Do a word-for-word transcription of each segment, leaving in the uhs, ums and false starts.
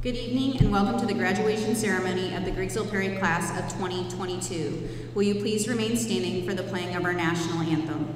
Good evening and welcome to the graduation ceremony of the Griggsville Perry class of twenty twenty-two. Will you please remain standing for the playing of our national anthem?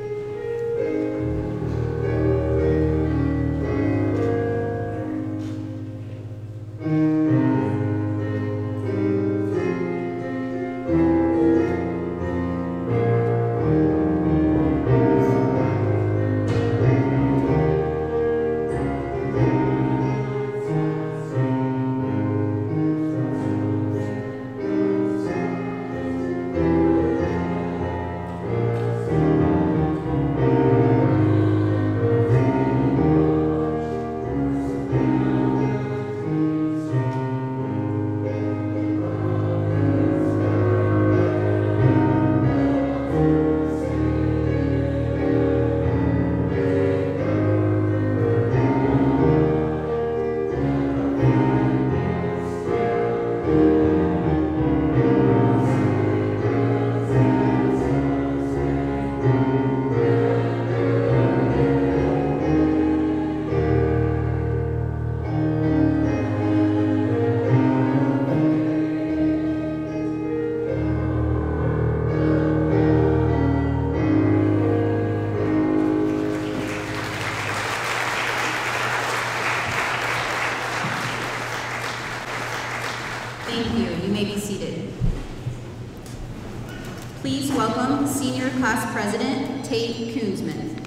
Thank you. You may be seated. Please welcome Senior Class President Tate Koonsman.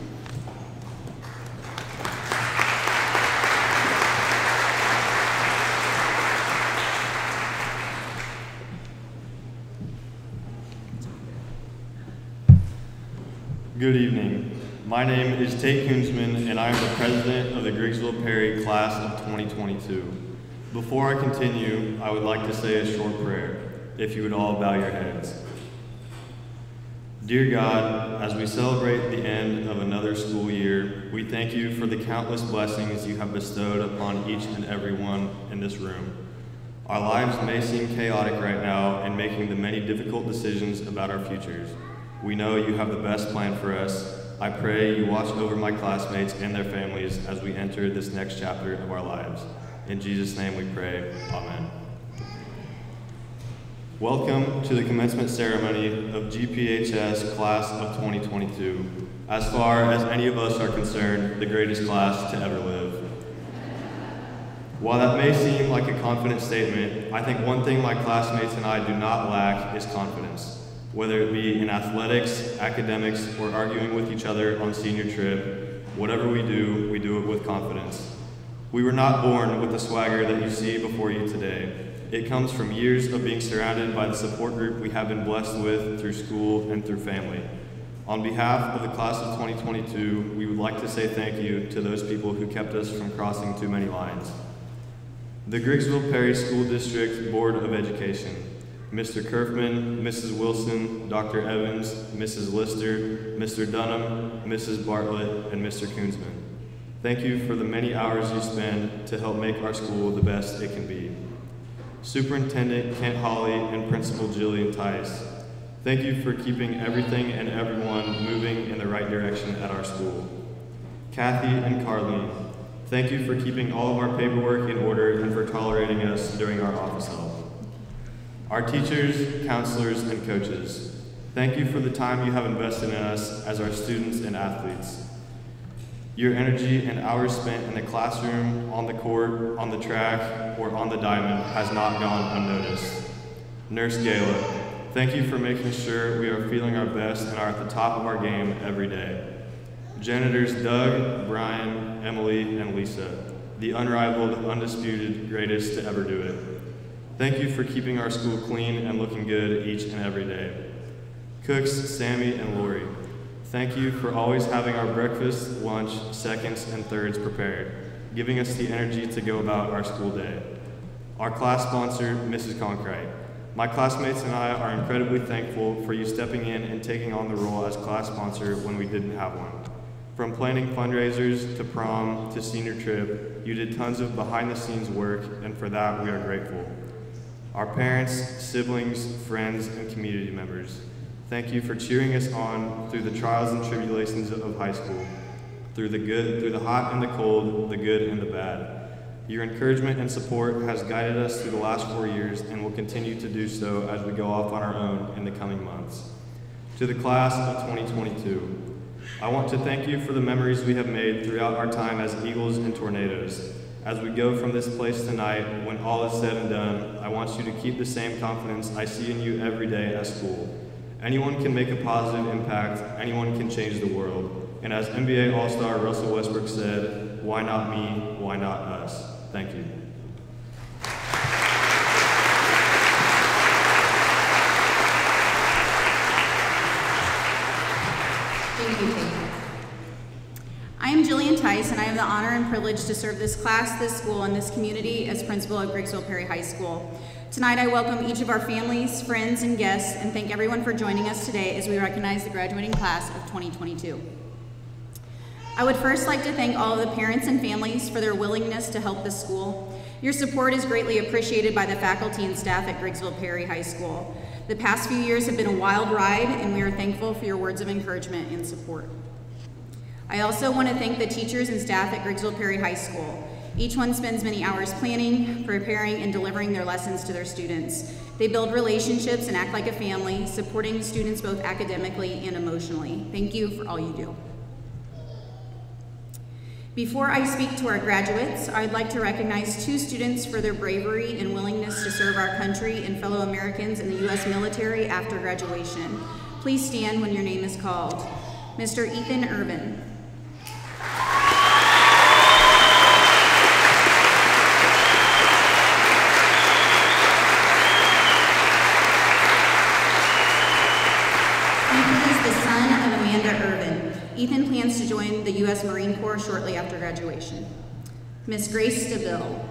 Good evening. My name is Tate Koonsman, and I am the president of the Griggsville Perry class of twenty twenty-two. Before I continue, I would like to say a short prayer, if you would all bow your heads. Dear God, as we celebrate the end of another school year, we thank you for the countless blessings you have bestowed upon each and every one in this room. Our lives may seem chaotic right now in making the many difficult decisions about our futures. We know you have the best plan for us. I pray you watch over my classmates and their families as we enter this next chapter of our lives. In Jesus' name we pray, amen. Welcome to the commencement ceremony of G P H S class of twenty twenty-two. As far as any of us are concerned, the greatest class to ever live. While that may seem like a confident statement, I think one thing my classmates and I do not lack is confidence. Whether it be in athletics, academics, or arguing with each other on senior trip, whatever we do, we do it with confidence. We were not born with the swagger that you see before you today. It comes from years of being surrounded by the support group we have been blessed with through school and through family. On behalf of the class of twenty twenty-two, we would like to say thank you to those people who kept us from crossing too many lines. The Griggsville Perry School District Board of Education, Mister Kerfman, Missus Wilson, Doctor Evans, Missus Lister, Mister Dunham, Missus Bartlett, and Mister Koonsman. Thank you for the many hours you spend to help make our school the best it can be. Superintendent Kent Hawley and Principal Jillian Tice, thank you for keeping everything and everyone moving in the right direction at our school. Kathy and Carlene, thank you for keeping all of our paperwork in order and for tolerating us during our office help. Our teachers, counselors, and coaches, thank you for the time you have invested in us as our students and athletes. Your energy and hours spent in the classroom, on the court, on the track, or on the diamond has not gone unnoticed. Nurse Gayla, thank you for making sure we are feeling our best and are at the top of our game every day. Janitors Doug, Brian, Emily, and Lisa, the unrivaled, undisputed greatest to ever do it. Thank you for keeping our school clean and looking good each and every day. Cooks Sammy and Lori, thank you for always having our breakfast, lunch, seconds, and thirds prepared, giving us the energy to go about our school day. Our class sponsor, Missus Conkrite. My classmates and I are incredibly thankful for you stepping in and taking on the role as class sponsor when we didn't have one. From planning fundraisers to prom to senior trip, you did tons of behind-the-scenes work, and for that we are grateful. Our parents, siblings, friends, and community members, thank you for cheering us on through the trials and tribulations of high school, through the good, through the hot and the cold, the good and the bad. Your encouragement and support has guided us through the last four years and will continue to do so as we go off on our own in the coming months. To the class of twenty twenty-two, I want to thank you for the memories we have made throughout our time as Eagles and Tornadoes. As we go from this place tonight, when all is said and done, I want you to keep the same confidence I see in you every day at school. Anyone can make a positive impact, anyone can change the world. And as N B A All-Star Russell Westbrook said, why not me, why not us? Thank you. Thank you, Kate. I am Jillian Tice, and I have the honor and privilege to serve this class, this school, and this community as principal at Griggsville Perry High School. Tonight, I welcome each of our families, friends, and guests, and thank everyone for joining us today as we recognize the graduating class of twenty twenty-two. I would first like to thank all of the parents and families for their willingness to help this school. Your support is greatly appreciated by the faculty and staff at Griggsville Perry High School. The past few years have been a wild ride, and we are thankful for your words of encouragement and support. I also want to thank the teachers and staff at Griggsville Perry High School. Each one spends many hours planning, preparing, and delivering their lessons to their students. They build relationships and act like a family, supporting students both academically and emotionally. Thank you for all you do. Before I speak to our graduates, I'd like to recognize two students for their bravery and willingness to serve our country and fellow Americans in the U S military after graduation. Please stand when your name is called. Mister Ethan Irvin. Ethan is the son of Amanda Irvin. Ethan plans to join the U S Marine Corps shortly after graduation. Miss Grace Stabile.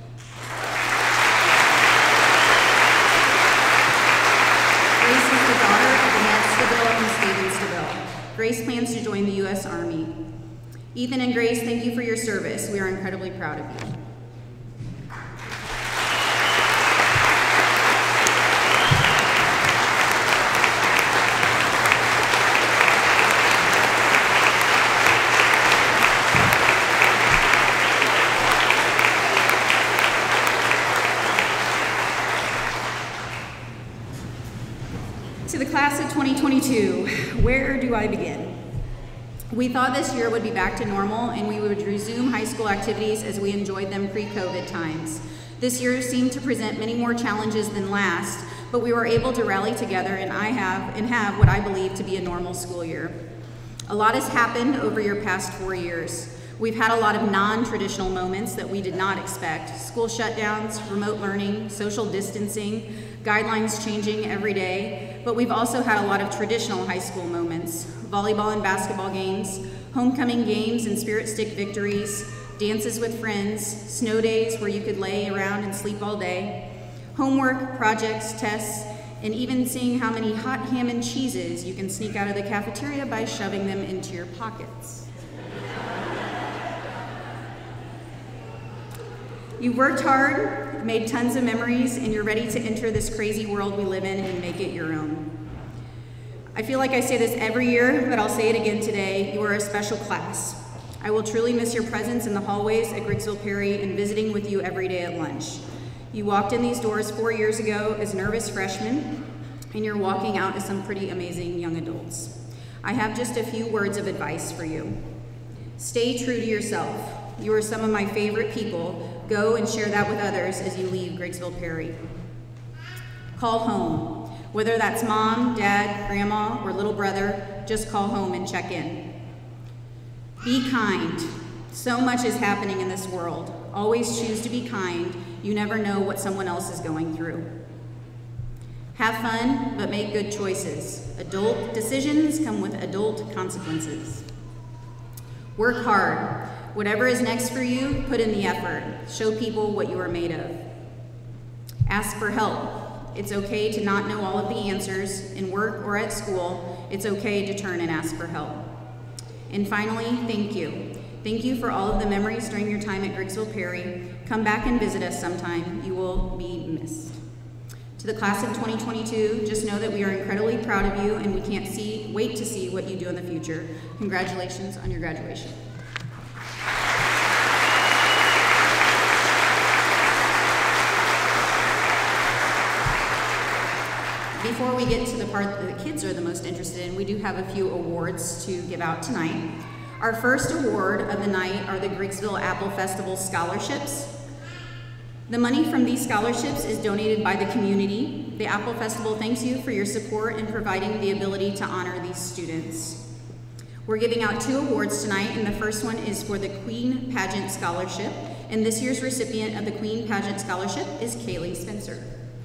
Grace is the daughter of Annette Stabile and Stephen Stabile. Grace plans to join the U S Army. Ethan and Grace, thank you for your service. We are incredibly proud of you. To the class of twenty twenty-two, where do I begin? We thought this year would be back to normal and we would resume high school activities as we enjoyed them pre-COVID times. This year seemed to present many more challenges than last, but we were able to rally together and I have and have what I believe to be a normal school year. A lot has happened over your past four years. We've had a lot of non-traditional moments that we did not expect. School shutdowns, remote learning, social distancing, guidelines changing every day, but we've also had a lot of traditional high school moments. Volleyball and basketball games, homecoming games and spirit stick victories, dances with friends, snow days where you could lay around and sleep all day, homework, projects, tests, and even seeing how many hot ham and cheeses you can sneak out of the cafeteria by shoving them into your pockets. You worked hard, made tons of memories, and you're ready to enter this crazy world we live in and make it your own. I feel like I say this every year, but I'll say it again today. You are a special class. I will truly miss your presence in the hallways at Griggsville Perry and visiting with you every day at lunch. You walked in these doors four years ago as nervous freshmen, and you're walking out as some pretty amazing young adults. I have just a few words of advice for you. Stay true to yourself. You are some of my favorite people. Go and share that with others as you leave Griggsville Perry. Call home. Whether that's mom, dad, grandma, or little brother, just call home and check in. Be kind. So much is happening in this world. Always choose to be kind. You never know what someone else is going through. Have fun, but make good choices. Adult decisions come with adult consequences. Work hard. Whatever is next for you, put in the effort. Show people what you are made of. Ask for help. It's okay to not know all of the answers. In work or at school, it's okay to turn and ask for help. And finally, thank you. Thank you for all of the memories during your time at Griggsville Perry. Come back and visit us sometime. You will be missed. To the class of twenty twenty-two, just know that we are incredibly proud of you and we can't see, wait to see what you do in the future. Congratulations on your graduation. before we get to the part that the kids are the most interested in, we do have a few awards to give out tonight. Our first award of the night are the Griggsville Apple Festival Scholarships. The money from these scholarships is donated by the community. The Apple Festival thanks you for your support in providing the ability to honor these students. We're giving out two awards tonight, and the first one is for the Queen Pageant Scholarship, and this year's recipient of the Queen Pageant Scholarship is Kaylee Spencer.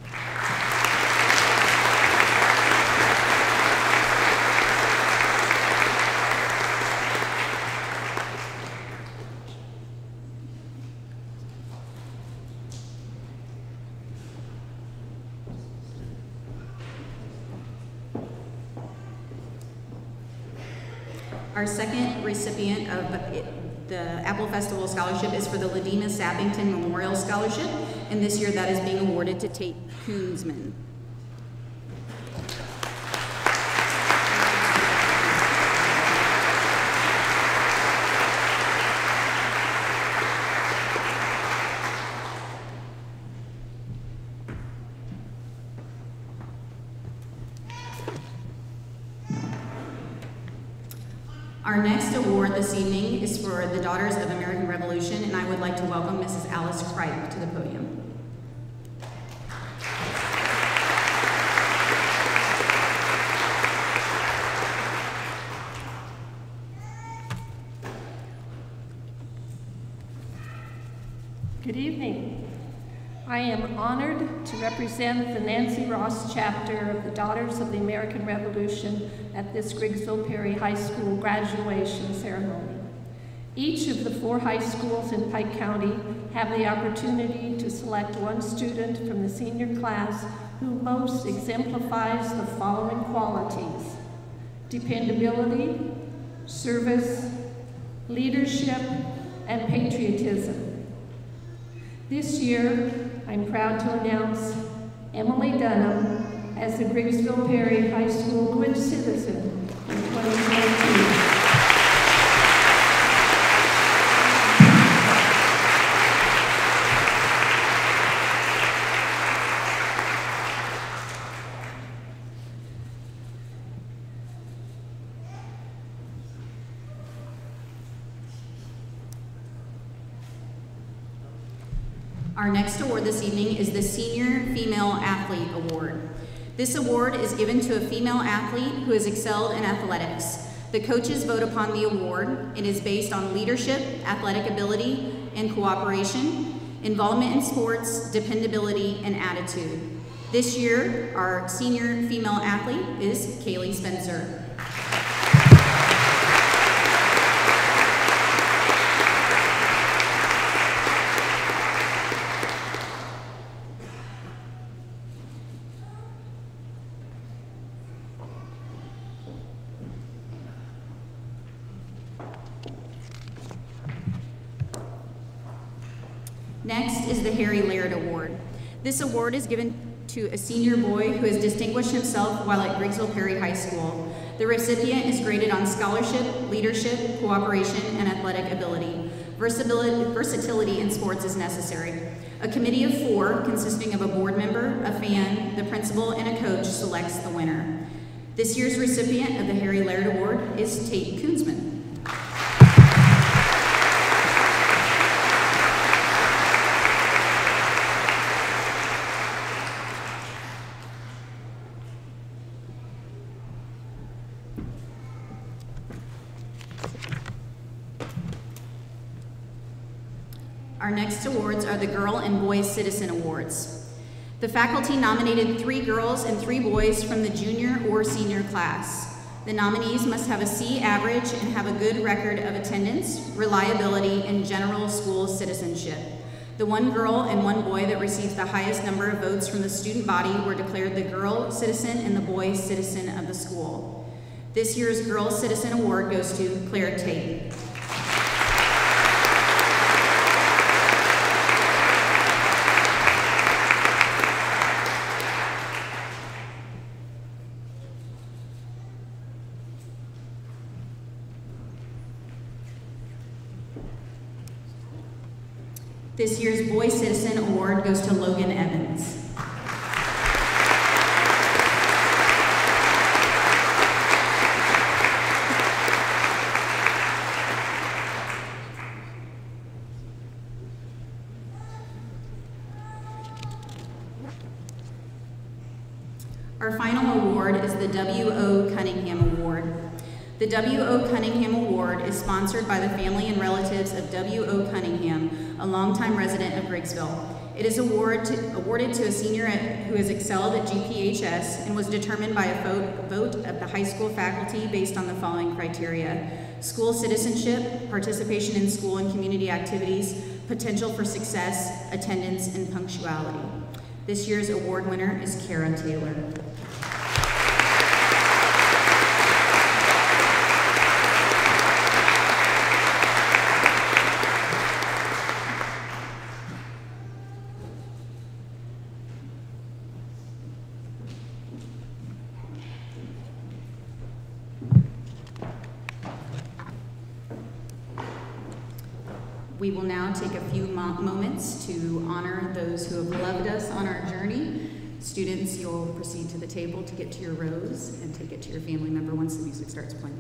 Our second recipient of the Apple Festival Scholarship is for the Ladina Sappington Memorial Scholarship, and this year that is being awarded to Tate Koonsman. Our next award this evening is for the Daughters of American Revolution, and I would like to welcome Missus Alice Cripe to the podium. Good evening. I am honored to represent the Nancy Ross chapter of the Daughters of the American Revolution at this Griggsville Perry High School graduation ceremony. Each of the four high schools in Pike County have the opportunity to select one student from the senior class who most exemplifies the following qualities: dependability, service, leadership, and patriotism. This year, I'm proud to announce Emily Dunham as the Griggsville Perry High School Good Citizen in twenty twenty-two. Our next award this evening is the Senior Female Athlete Award. This award is given to a female athlete who has excelled in athletics. The coaches vote upon the award. It is based on leadership, athletic ability, and cooperation, involvement in sports, dependability, and attitude. This year, our senior female athlete is Kaylee Spencer. Next is the Harry Laird Award. This award is given to a senior boy who has distinguished himself while at Griggsville Perry High School. The recipient is graded on scholarship, leadership, cooperation, and athletic ability. Versatility, versatility in sports is necessary. A committee of four, consisting of a board member, a fan, the principal, and a coach, selects the winner. This year's recipient of the Harry Laird Award is Tate Koonsman. Our next awards are the Girl and Boy Citizen Awards. The faculty nominated three girls and three boys from the junior or senior class. The nominees must have a C average and have a good record of attendance, reliability, and general school citizenship. The one girl and one boy that received the highest number of votes from the student body were declared the Girl Citizen and the Boy Citizen of the school. This year's Girl Citizen Award goes to Claire Tate. This year's Boy Citizen Award goes to Logan Evans. the W O Cunningham Award. The W O Cunningham Award is sponsored by the family and relatives of W O Cunningham, a longtime resident of Griggsville. It is award to, awarded to a senior at, who has excelled at G P H S and was determined by a vote, vote of the high school faculty based on the following criteria: school citizenship, participation in school and community activities, potential for success, attendance, and punctuality. This year's award winner is Kara Taylor. We will now take a few mo moments to honor those who have loved us on our journey. Students, you'll proceed to the table to get to your rows and take it to your family member once the music starts playing.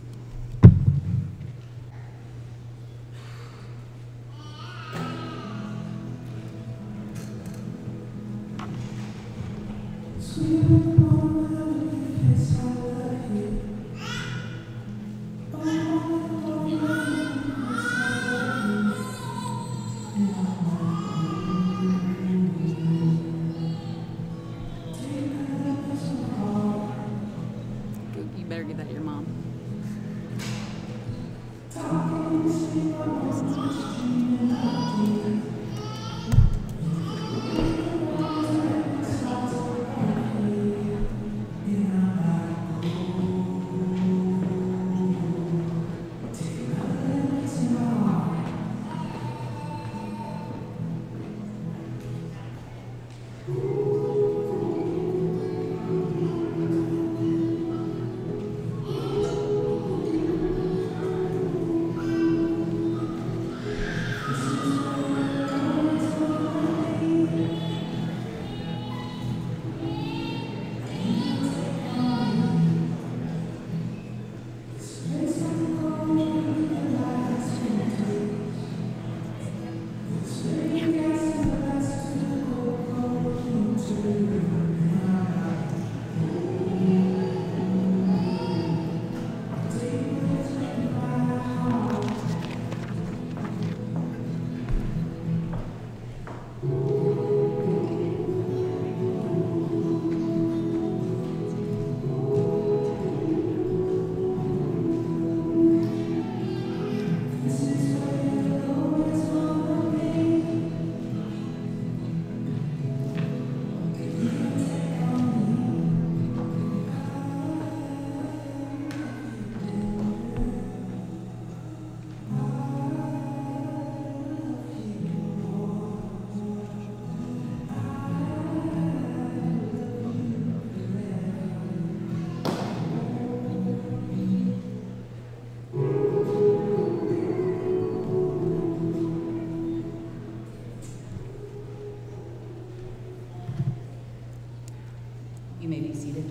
You may be seated.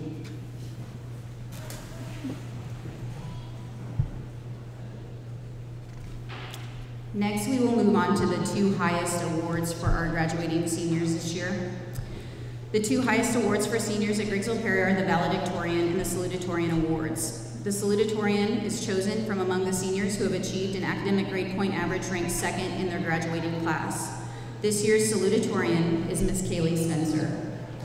Next, we will move on to the two highest awards for our graduating seniors this year. The two highest awards for seniors at Griggsville Perry are the Valedictorian and the Salutatorian Awards. The Salutatorian is chosen from among the seniors who have achieved an academic grade point average ranked second in their graduating class. This year's Salutatorian is Miss Kaylee Spencer.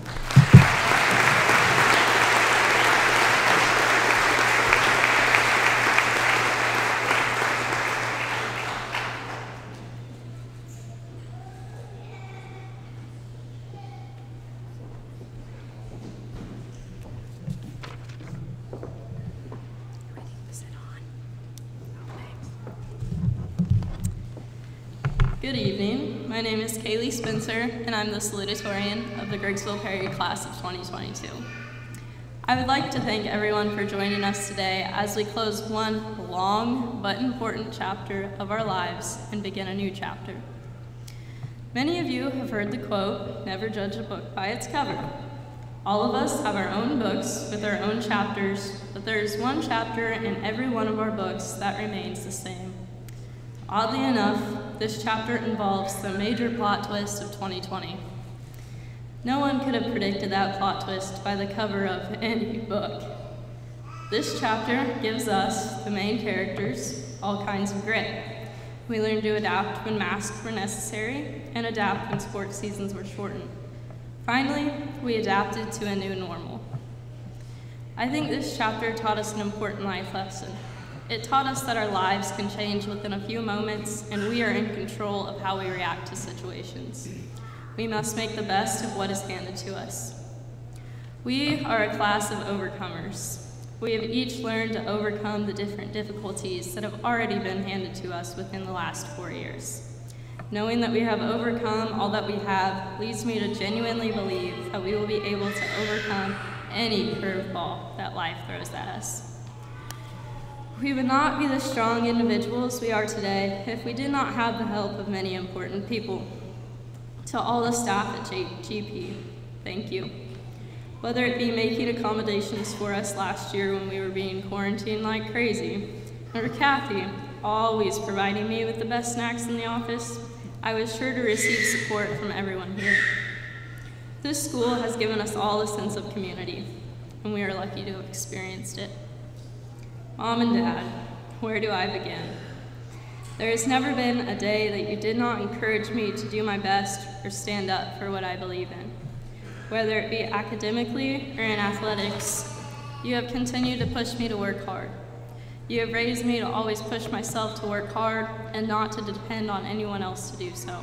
Good evening. My name is Kaylee Spencer, and I'm the salutatorian of the Griggsville Perry class of twenty twenty-two. I would like to thank everyone for joining us today as we close one long but important chapter of our lives and begin a new chapter. Many of you have heard the quote, "Never judge a book by its cover." All of us have our own books with our own chapters, but there is one chapter in every one of our books that remains the same. Oddly enough, this chapter involves the major plot twist of twenty twenty. No one could have predicted that plot twist by the cover of any book. This chapter gives us, the main characters, all kinds of grit. We learned to adapt when masks were necessary and adapt when sports seasons were shortened. Finally, we adapted to a new normal. I think this chapter taught us an important life lesson. It taught us that our lives can change within a few moments, and we are in control of how we react to situations. We must make the best of what is handed to us. We are a class of overcomers. We have each learned to overcome the different difficulties that have already been handed to us within the last four years. Knowing that we have overcome all that we have leads me to genuinely believe that we will be able to overcome any curveball that life throws at us. We would not be the strong individuals we are today if we did not have the help of many important people. To all the staff at G P, thank you. Whether it be making accommodations for us last year when we were being quarantined like crazy, or Kathy always providing me with the best snacks in the office, I was sure to receive support from everyone here. This school has given us all a sense of community, and we are lucky to have experienced it. Mom and Dad, where do I begin? There has never been a day that you did not encourage me to do my best or stand up for what I believe in. Whether it be academically or in athletics, you have continued to push me to work hard. You have raised me to always push myself to work hard and not to depend on anyone else to do so.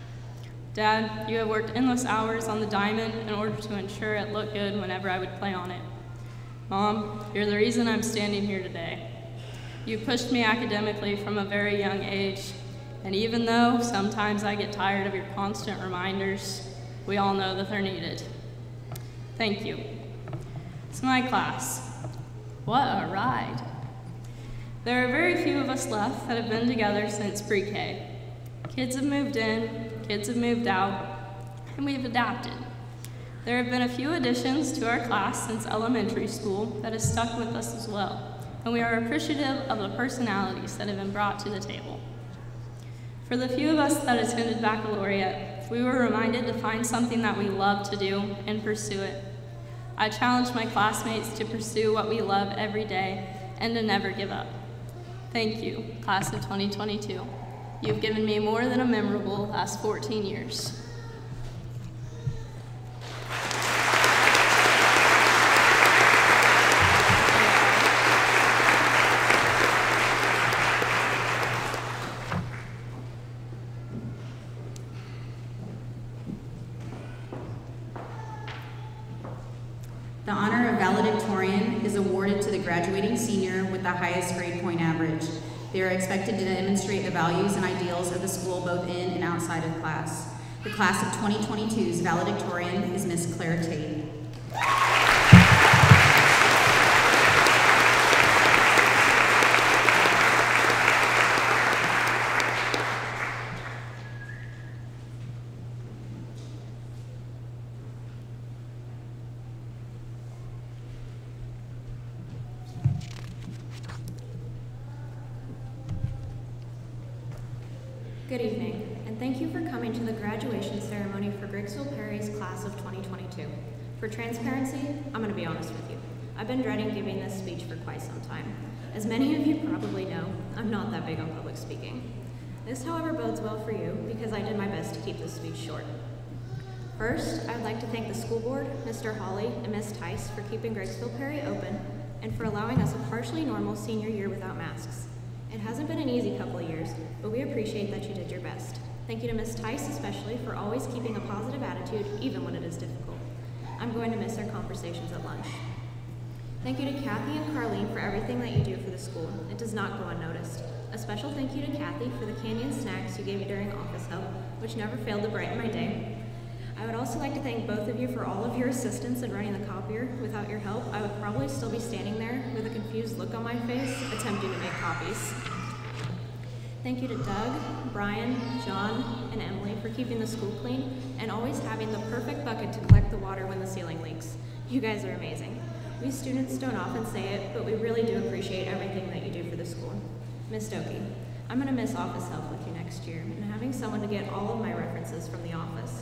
Dad, you have worked endless hours on the diamond in order to ensure it looked good whenever I would play on it. Mom, you're the reason I'm standing here today. You pushed me academically from a very young age, and even though sometimes I get tired of your constant reminders, we all know that they're needed. Thank you. To my class, what a ride. There are very few of us left that have been together since pre-K. Kids have moved in, kids have moved out, and we've adapted. There have been a few additions to our class since elementary school that has stuck with us as well, and we are appreciative of the personalities that have been brought to the table. For the few of us that attended baccalaureate, we were reminded to find something that we love to do and pursue it. I challenge my classmates to pursue what we love every day and to never give up. Thank you, class of twenty twenty-two. You've given me more than a memorable last fourteen years. The honor of valedictorian is awarded to the graduating senior with the highest grade point average. They are expected to demonstrate the values and ideals of the school both in and outside of class. The class of twenty twenty-two's valedictorian is Miss Claire Tate. Good evening, and thank you for coming to the graduation ceremony for Griggsville Perry's class of twenty twenty-two. For transparency, I'm going to be honest with you. I've been dreading giving this speech for quite some time. As many of you probably know, I'm not that big on public speaking. This, however, bodes well for you because I did my best to keep this speech short. First, I'd like to thank the school board, Mister Hawley, and Miz Tice for keeping Griggsville Perry open and for allowing us a partially normal senior year without masks. It hasn't been an easy couple of years, but we appreciate that you did your best. Thank you to Miz Tice especially for always keeping a positive attitude even when it is difficult. I'm going to miss our conversations at lunch. Thank you to Kathy and Carlene for everything that you do for the school. It does not go unnoticed. A special thank you to Kathy for the candy and snacks you gave me during office help, which never failed to brighten my day. I would also like to thank both of you for all of your assistance in running the copier. Without your help, I would probably still be standing there with a confused look on my face, attempting to make copies. Thank you to Doug, Brian, John, and Emily for keeping the school clean and always having the perfect bucket to collect the water when the ceiling leaks. You guys are amazing. We students don't often say it, but we really do appreciate everything that you do for the school. Miz Stokey, I'm going to miss office help with you next year and having someone to get all of my references from the office.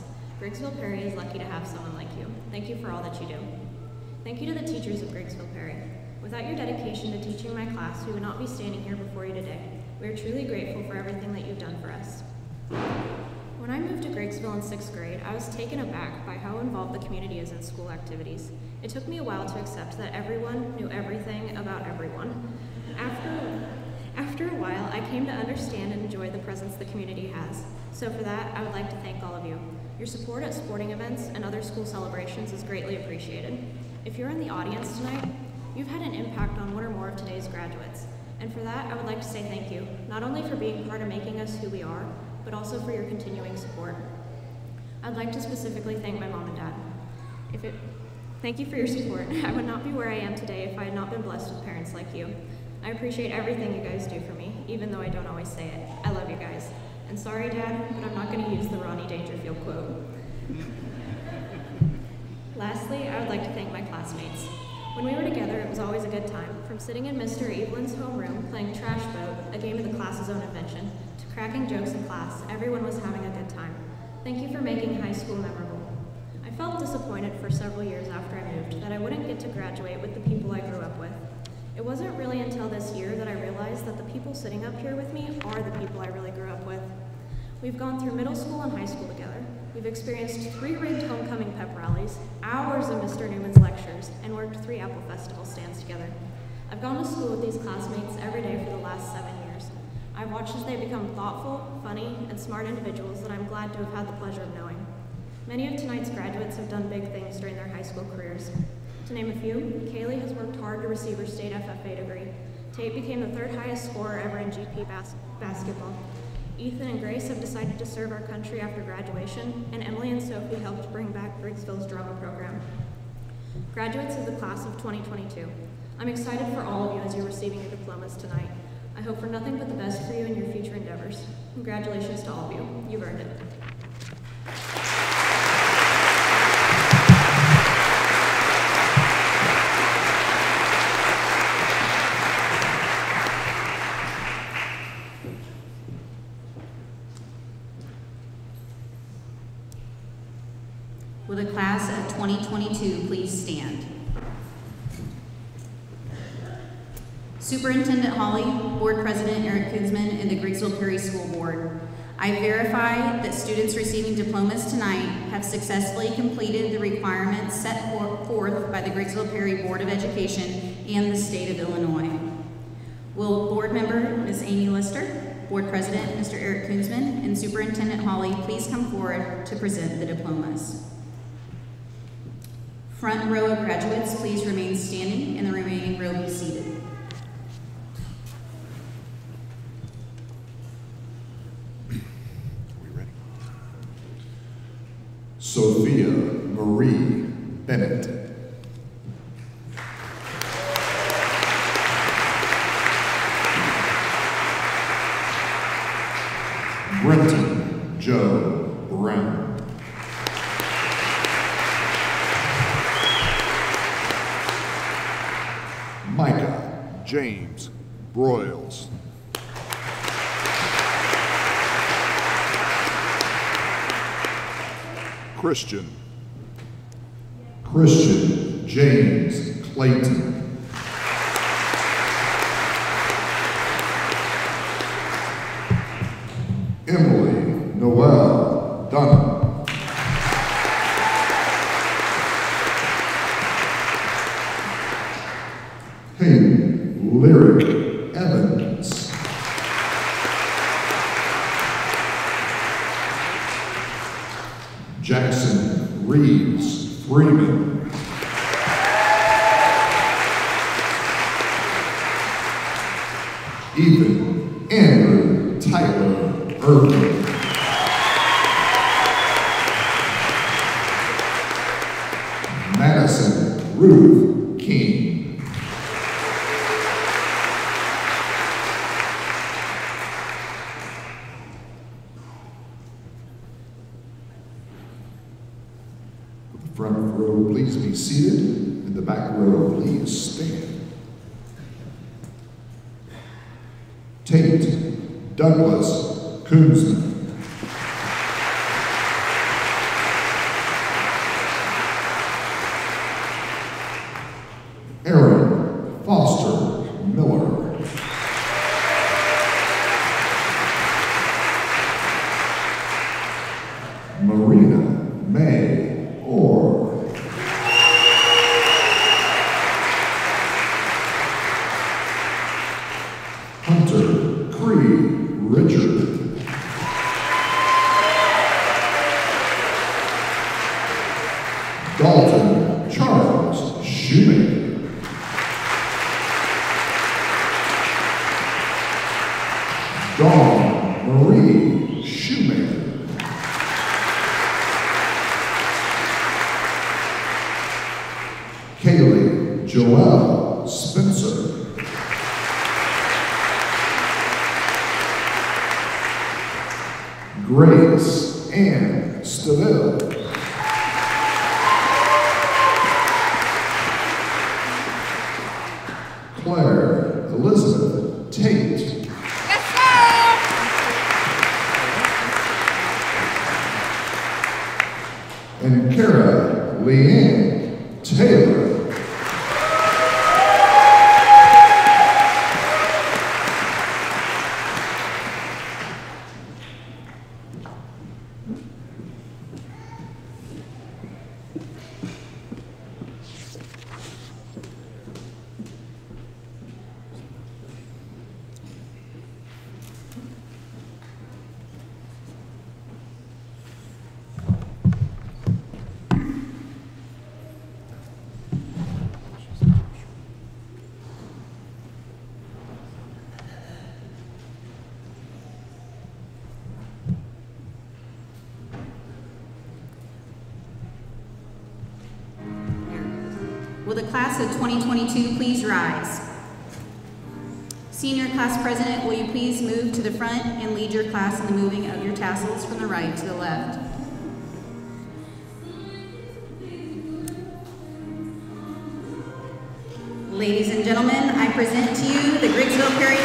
Griggsville Perry is lucky to have someone like you. Thank you for all that you do. Thank you to the teachers of Griggsville Perry. Without your dedication to teaching my class, we would not be standing here before you today. We are truly grateful for everything that you've done for us. When I moved to Griggsville in sixth grade, I was taken aback by how involved the community is in school activities. It took me a while to accept that everyone knew everything about everyone. After, after a while, I came to understand and enjoy the presence the community has. So for that, I would like to thank all of you. Your support at sporting events and other school celebrations is greatly appreciated. If you're in the audience tonight, you've had an impact on one or more of today's graduates. And for that, I would like to say thank you, not only for being part of making us who we are, but also for your continuing support. I'd like to specifically thank my mom and dad. If it, thank you for your support. I would not be where I am today if I had not been blessed with parents like you. I appreciate everything you guys do for me, even though I don't always say it. I love you guys. And sorry, Dad, but I'm not going to use the Ronnie Dangerfield quote. Lastly, I would like to thank my classmates. When we were together, it was always a good time. From sitting in Mister Evelyn's homeroom playing Trash Boat, a game of the class's own invention, to cracking jokes in class, everyone was having a good time. Thank you for making high school memorable. I felt disappointed for several years after I moved that I wouldn't get to graduate with the people I grew up with. It wasn't really until this year that I realized that the people sitting up here with me are the people I really grew up with. We've gone through middle school and high school together. We've experienced three rigged homecoming pep rallies, hours of Mister Newman's lectures, and worked three Apple Festival stands together. I've gone to school with these classmates every day for the last seven years. I've watched as they become thoughtful, funny, and smart individuals that I'm glad to have had the pleasure of knowing. Many of tonight's graduates have done big things during their high school careers. To name a few, Kaylee has worked hard to receive her state F F A degree. Tate became the third highest scorer ever in G P bas basketball. Ethan and Grace have decided to serve our country after graduation, and Emily and Sophie helped bring back Griggsville's drama program. Graduates of the class of twenty twenty-two, I'm excited for all of you as you're receiving your diplomas tonight. I hope for nothing but the best for you in your future endeavors. Congratulations to all of you. You've earned it. Will the class of twenty twenty-two please stand? Superintendent Holly, Board President Eric Kunzman, and the Griggsville Perry School Board, I verify that students receiving diplomas tonight have successfully completed the requirements set forth by the Griggsville Perry Board of Education and the state of Illinois. Will Board Member Miz Amy Lister, Board President Mister Eric Kunzman, and Superintendent Holly please come forward to present the diplomas. Front row of graduates, please remain standing, and the remaining row be seated. Sophia Marie Bennett. Brenton Joe Brown. Micah James Broyles. Christian. Christian James Clayton. Emily Noel Dunham. Hayden Lyric Evans. Jackson Reeves Freeman. Ethan Andrew Tyler Irving. Madison Ruth King. The front row, please be seated, and the back row, please stand. Tate Douglas Kunzman. Hunter Cree Richard. Dalton Charles Shoemaker. Dawn Marie Shoemaker. Kaylee Joelle Spencer. Grace Ann Staville. Claire Elizabeth Tate. Yes, sir! And Kara Leanne Taylor. Will the class of twenty twenty-two please rise? Senior class president, will you please move to the front and lead your class in the moving of your tassels from the right to the left? Ladies and gentlemen, I present to you the Griggsville Perry